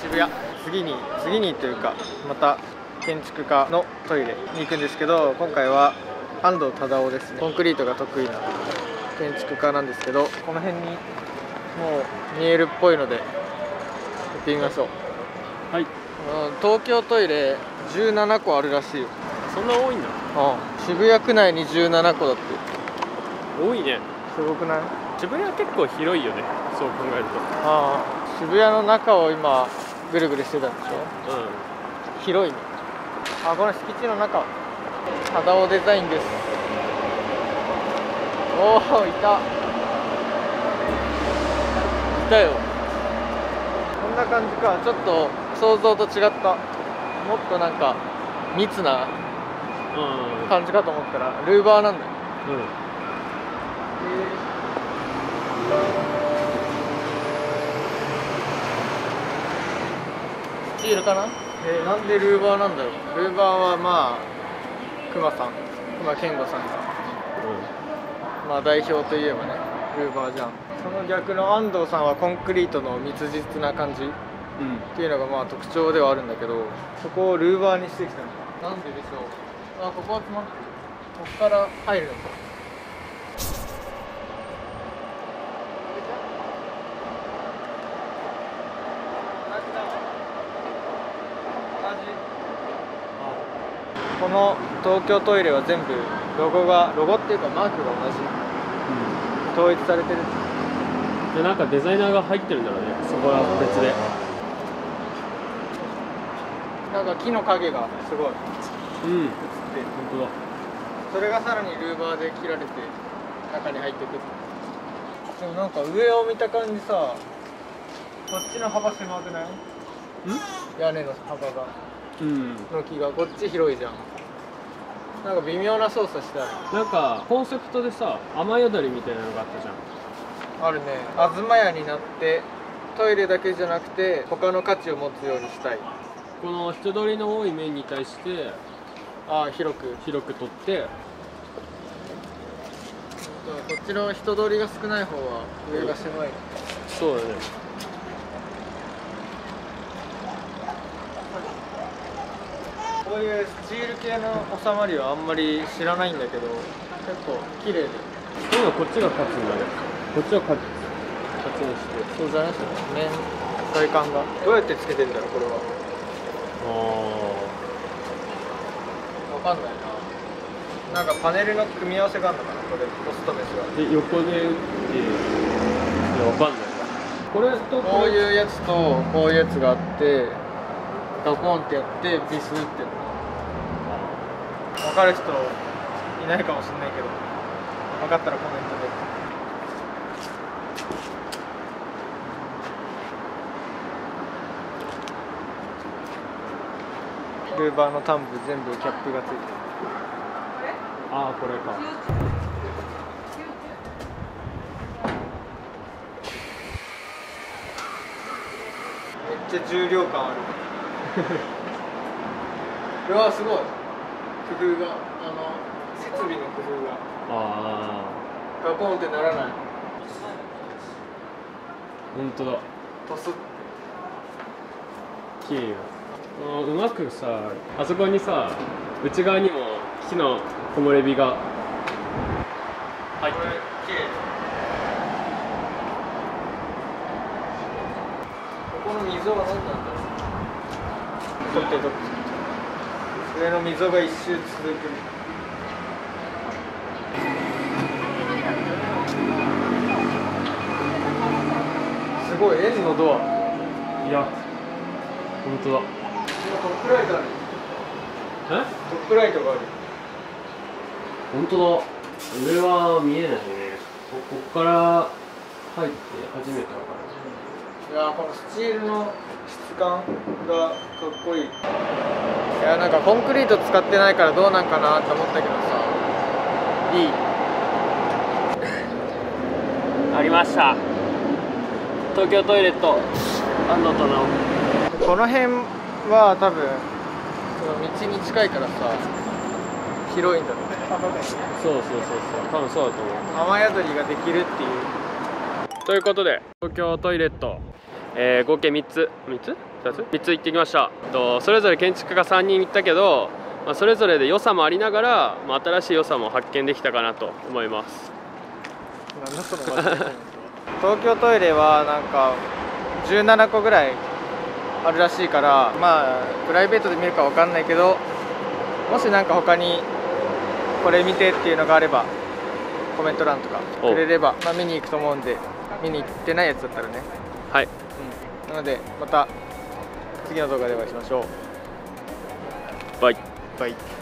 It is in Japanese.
渋谷、次にというかまた建築家のトイレに行くんですけど、今回は安藤忠雄ですね。コンクリートが得意な建築家なんですけど、この辺にもう見えるっぽいので行ってみましょう。はい。東京トイレ17個あるらしいよ。 そんな多いんだ。 渋谷区内に17個だって。 多いね。 すごくない？ 渋谷結構広いよね、そう考えると。 渋谷の中を今ぐるぐるしてたんでしょ。広いね。この敷地の中、忠雄デザインです。おお、いたよ。こんな感じか。ちょっと想像と違った。もっとなんか密な感じかと思ったらルーバーなんだよ。スチールかな。なんでルーバーなんだろう。ルーバーはまあ熊健吾さんが、まあ代表といえばねルーバーじゃん。その逆の安藤さんはコンクリートの密実な感じっていうのがまあ特徴ではあるんだけど、そこをルーバーにしてきたの。なんででしょう。ここは詰まってる。ここから入るのか。この東京トイレは全部ロゴっていうかマークが同じ、統一されてる。 で、なんかデザイナーが入ってるんだろうね、そこは別で。 なんか木の影がすごい映って、 本当だ。 それがさらにルーバーで切られて中に入ってくる。でもなんか上を見た感じさ、こっちの幅狭くない？屋根の幅が、の木がこっち広いじゃん。なんか微妙な操作してある。 なんかコンセプトでさ、雨宿りみたいなのがあったじゃん。 あるね。東屋になってトイレだけじゃなくて他の価値を持つようにしたい。 この人通りの多い面に対して広く取って、 こっちの人通りが少ない方は上が狭い。 そうだね。 こういうスチール系の収まりはあんまり知らないんだけど、結構綺麗で。 今こっちが勝つんだね。こっちは勝ちにして。 そうじゃないですかね。外観がどうやってつけてんだろう、これは。わかんないな。なんかパネルの組み合わせがあるのかな、これオスとメスが。 で、横で打って、いや、わかんないな。これとこういうやつとこういうやつがあって、ドコンってやってビスって分かる人いないかもしれないけど、分かったらコメントで。ルーバーの端部全部キャップがついてる。 これか。 めっちゃ重量感ある。うわ、すごい工夫が、設備の工夫が。ガコンってならない。 本当だ。 トスって綺麗よ。うまくさ、あそこにさ、内側にも木の木漏れ日が入ってる。 綺麗。ここの溝は何なんだろう。取って上の溝が一周続く。すごい円のドア。 いや、本当だ。 トップライトある。トップライトがある。 本当だ。上は見えないね。ここから入って初めてわかる。 いや、このスチールの質感がかっこいい。いや、なんかコンクリート使ってないからどうなんかなって思ったけどさ、いい。 ありました。東京トイレット安藤忠雄。 この辺は多分道に近いからさ、広いんだろうね。 そう、多分そうだと思う。 雨宿りができるっていう。 ということで東京トイレット、合計3つ 2つ3つ行ってきました。それぞれ建築家3人行ったけど、それぞれで良さもありながら、新しい良さも発見できたかなと思います。 なんだそのマジで東京トイレはなんか17個ぐらいあるらしいから、プライベートで見るかわかんないけど、もしなんか他にこれ見てっていうのがあればコメント欄とかくれれば、見に行くと思うんで、見に行ってないやつだったらね。 はい、 なのでまた次の動画でお会いしましょう。 バイバイ。